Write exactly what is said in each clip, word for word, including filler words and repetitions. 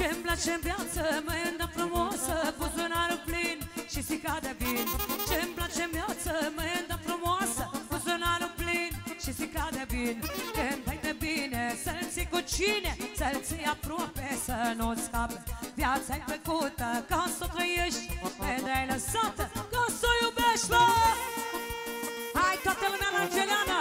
Ce-mi place în viață, mândă frumoasă, buzunarul plin și sica de vin. Ce-mi place în viață, mândă frumoasă, buzunarul plin și sica de vin. Când ai de bine să-l ții cu cine, să-l ții aproape să nu-ți scape. Viața-i făcută ca să o trăiești, pe-de-ai lăsată ca să o iubești, mă! Hai toată lumea la Angeliana!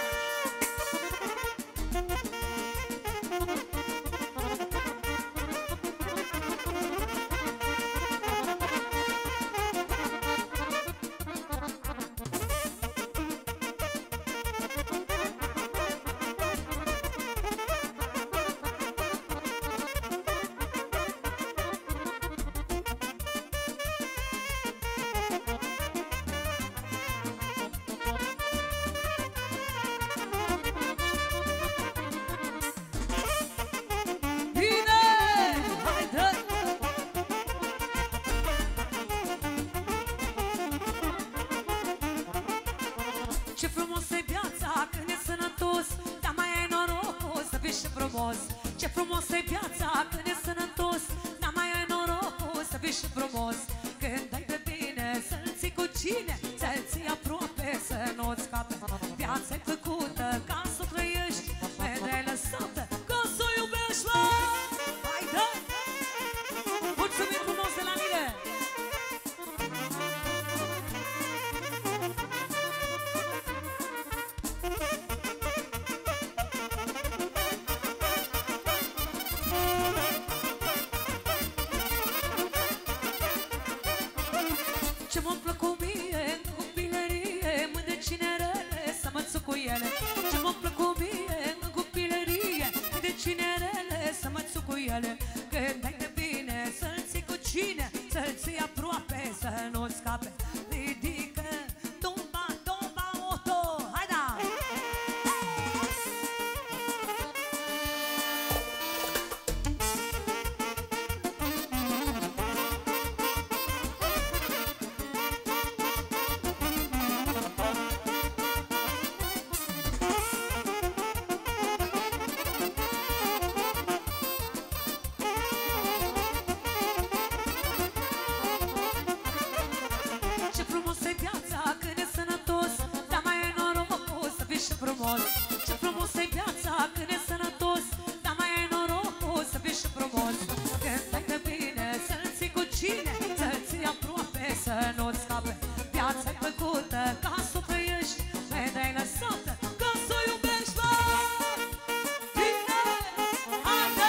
Ce frumos e viața când e sănătos, n-am mai ai norocul să fii și frumos. Când ai de bine să-l ții cu cine, să-l ții aproape să nu-ți scape. Viața-i făcută ca să o trăiești, pe-de-ai lăsată ca să o iubești, mă! Hai, dă! Mulțumim frumos de la mine! Cu ele. Ce m-a plăcut mie în copilărie, de cinerele să mă țuc cu ele. Când ai de bine să-l ții cu cine, să-l ții aproape să nu-ți scape. Ridică tumba, tumba, moto, hai da! Ce frumos e viața când e sănătos, dar mai ai norocul să fii și frumos. Când ai de bine să-l ții cu cine, să-l ții aproape să nu-ți scape. Viața-i făcută ca să o trăiești, pe-de-ai lăsată ca să o iubești, mă! Bine! Haide!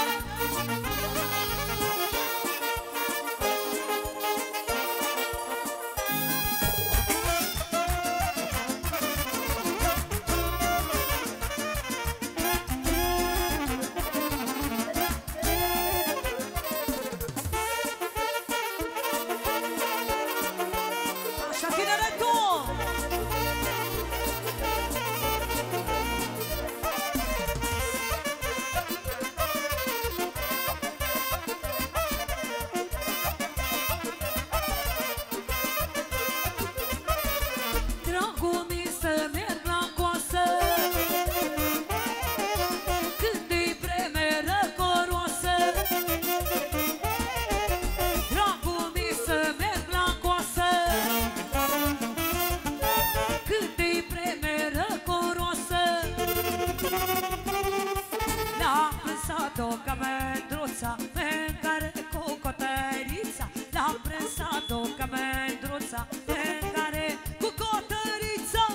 Prensat-o ca mândruța, mâncare cu cotărița. L-am prensat-o ca mândruța, mâncare cu cotărița.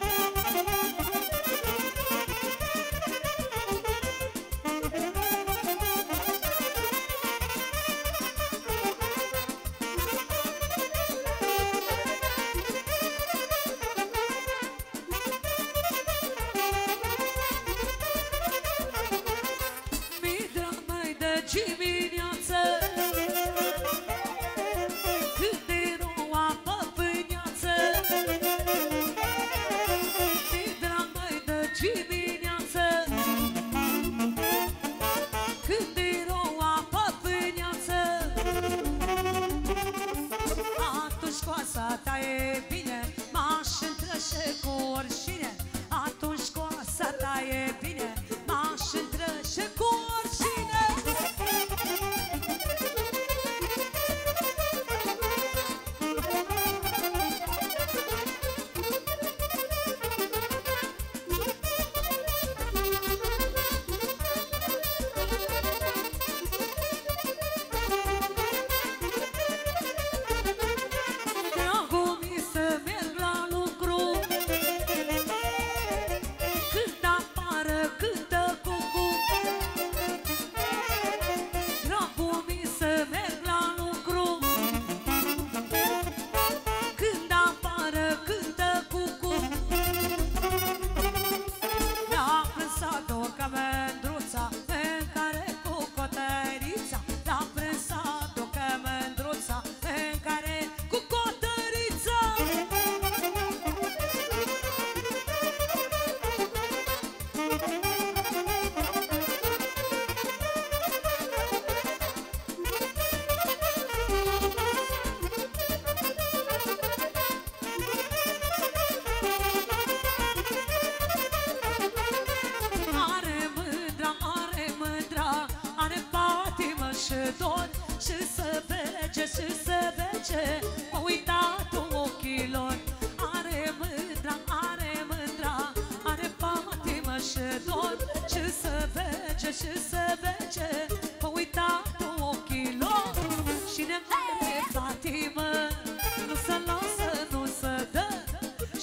Dimineață, când e roa pe pâineață, mi drag mai de dimineață, când e roa pe pâineață. Atunci coasa ta e bine, m-aș întrășe cu oricine. Atunci coasa ta e bine, m-aș întrășe cu oricine.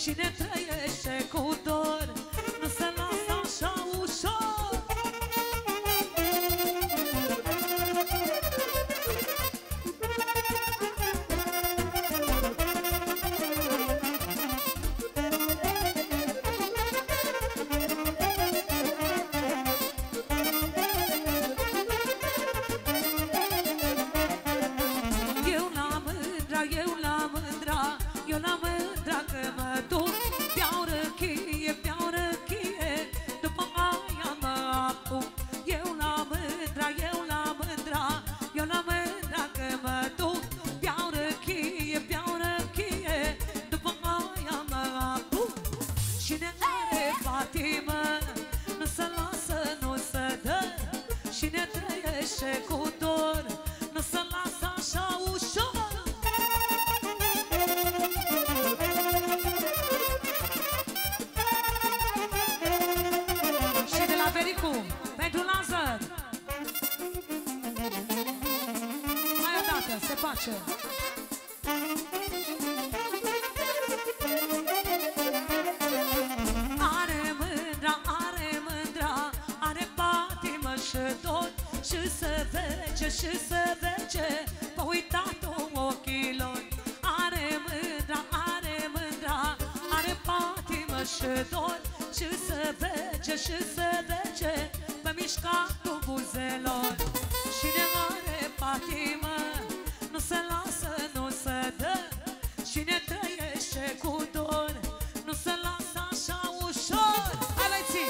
Cine trăiește cu dor nu se lasă așa ușor. Eu la mândra, eu la mândra, eu la mândra că mă duc. Beau răchie, beau răchie, după aia mă apuc. Eu la mândra, eu la mândra, eu la mândra că mă duc. Beau răchie, beau răchie, după aia mă apuc. Cine are patimă nu se lasă, nu se dă. Cine trăiește cu dor nu se lasă așa ușor. Și de la Vericu pentru Lazar. Mai o dată, se face. Are mândra, are mândra, are patimă și dor. Și se vece, și se vece, pe uitat-o ochilor. Are mândra, are mândra, are patimă și dor. Și se vece, și se vece, pe mișcatul buzelor. Cine are patimă nu se lasă, nu se dă. Cine trăiește cu dor nu se lasă așa ușor. Hai, mai ții!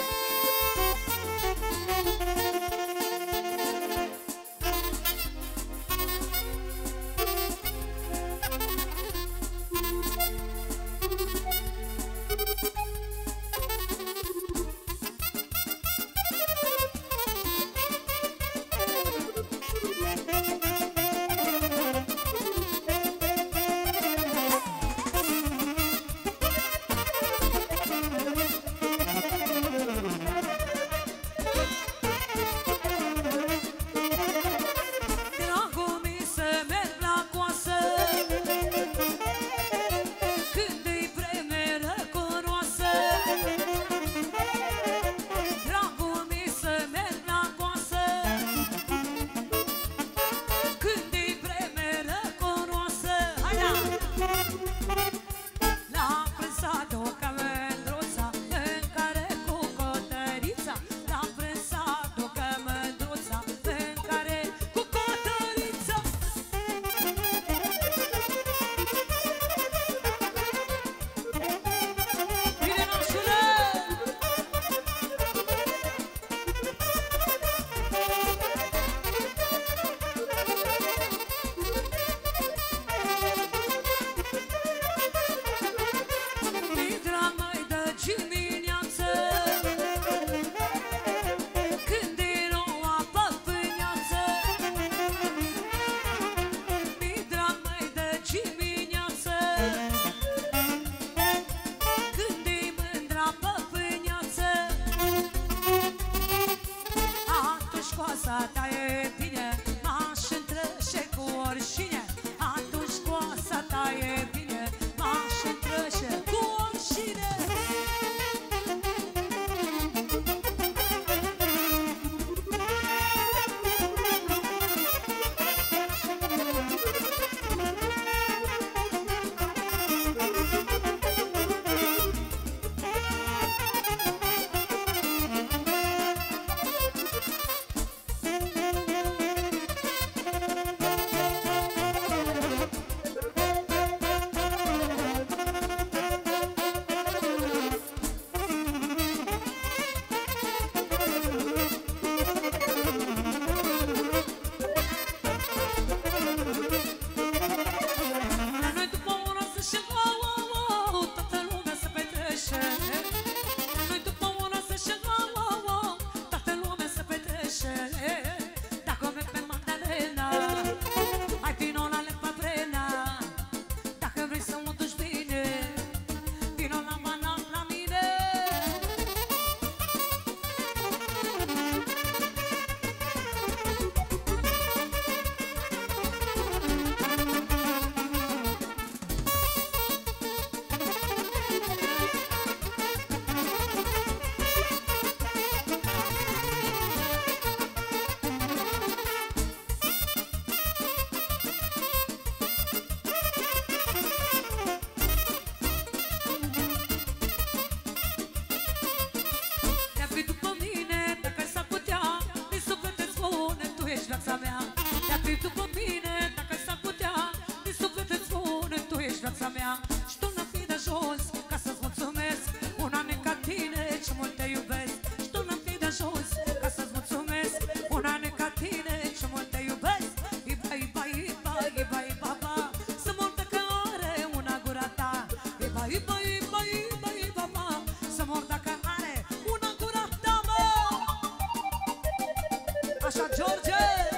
viața mea și tu n-am fi de jos ca să-ți mulțumesc. Un an ca tine ce mult te iubesc și tu n-am fi de jos ca să-ți mulțumesc. Un an ca tine ce mult te iubesc. Iba, iba, iba, iba, iba, ba, să mor dacă are una gura ta. Iba, iba, iba, iba, iba, ba, să mor dacă are una gura ta, mă. Așa, George!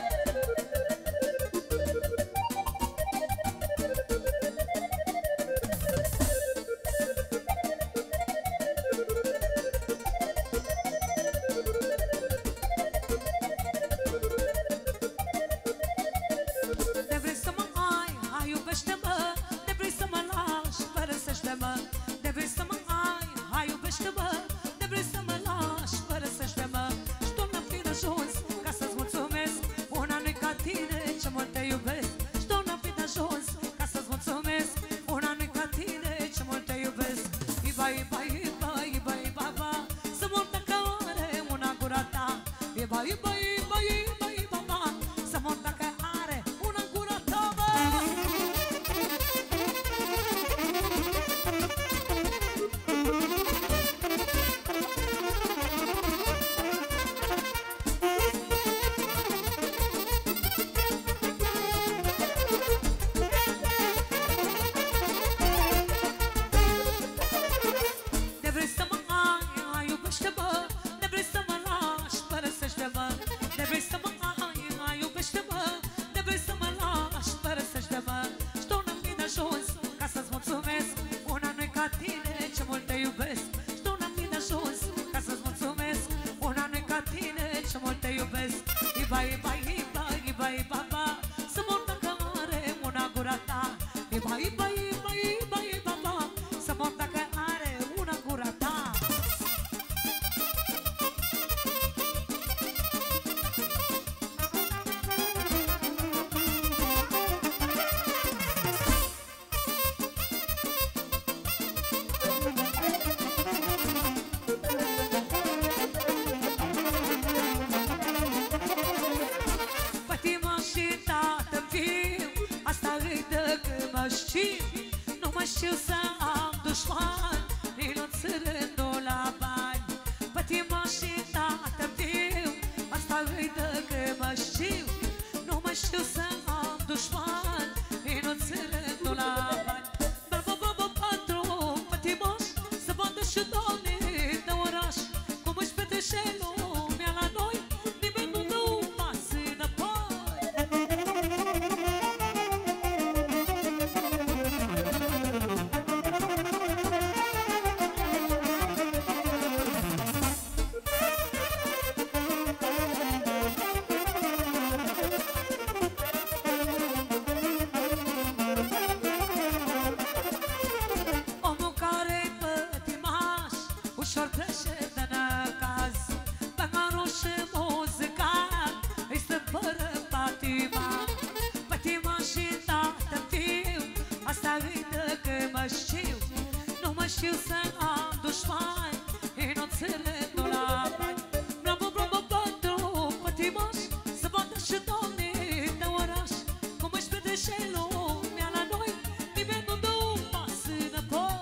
Nu mă știu să am dușman, Ninuț rândul la bani. Pătima și tată viu, asta îi dă că mă știu. Nu mă știu să am dușman, Ninuț rândul la bani. Dar bă, bă, bă, patru, pătimoș, să vadă și doamne de oraș, cum își petrece lumea la noi, nimeni nu dă un pas înapoi. Nu mă știu să am dușmani, Ninuț rândul la bani. Bravo, bravo, patru, pătimoș, să vadă și doamne de oraș, cum își petrece lumea la noi, nimeni nu dă un pas înapoi.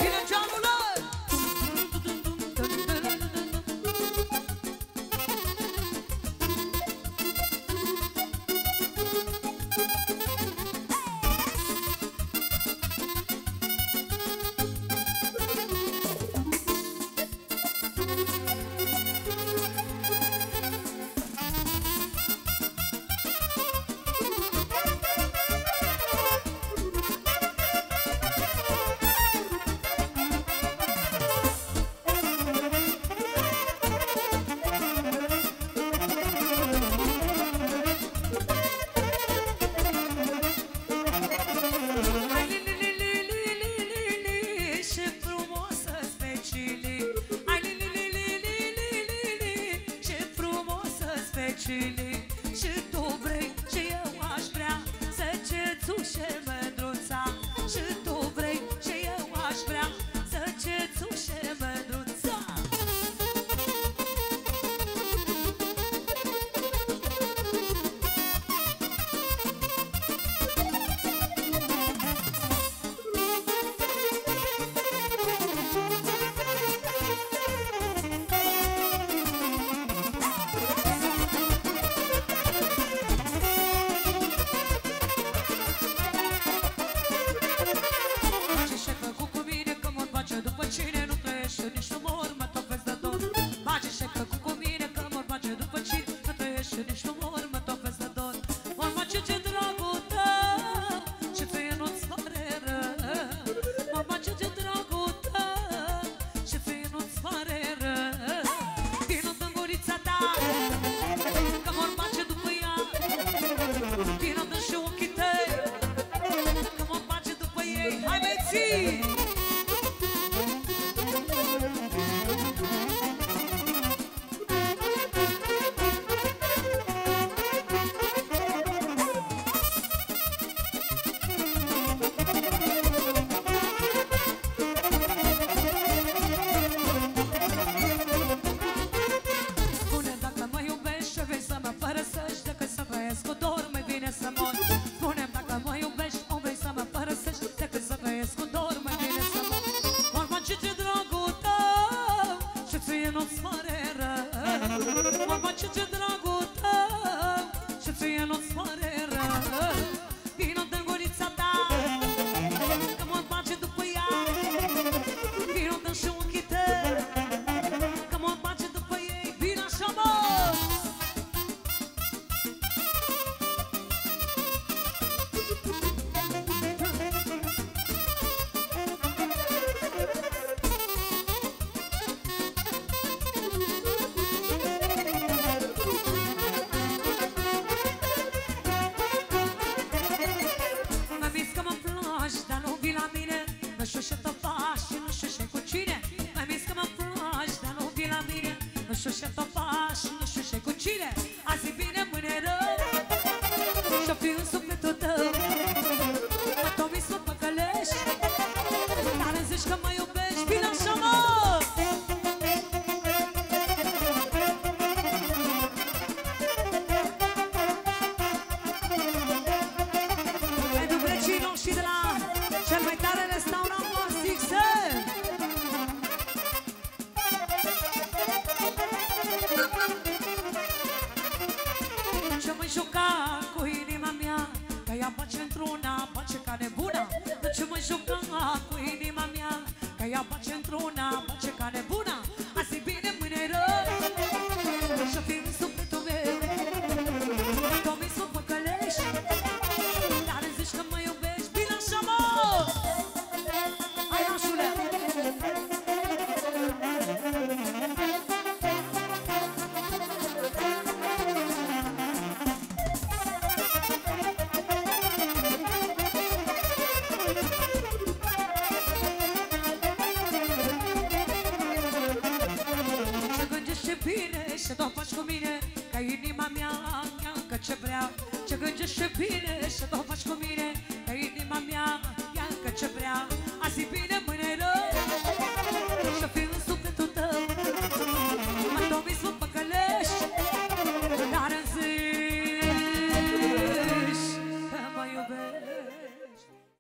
Vine geamul lor! Și tu vrei și eu aș vrea să cețu și mândruța. Și tu vrei și eu aș vrea să cețu și mândruța. Ce gândește bine, să o faci cu mine, că inima mea ia încă ce vrea.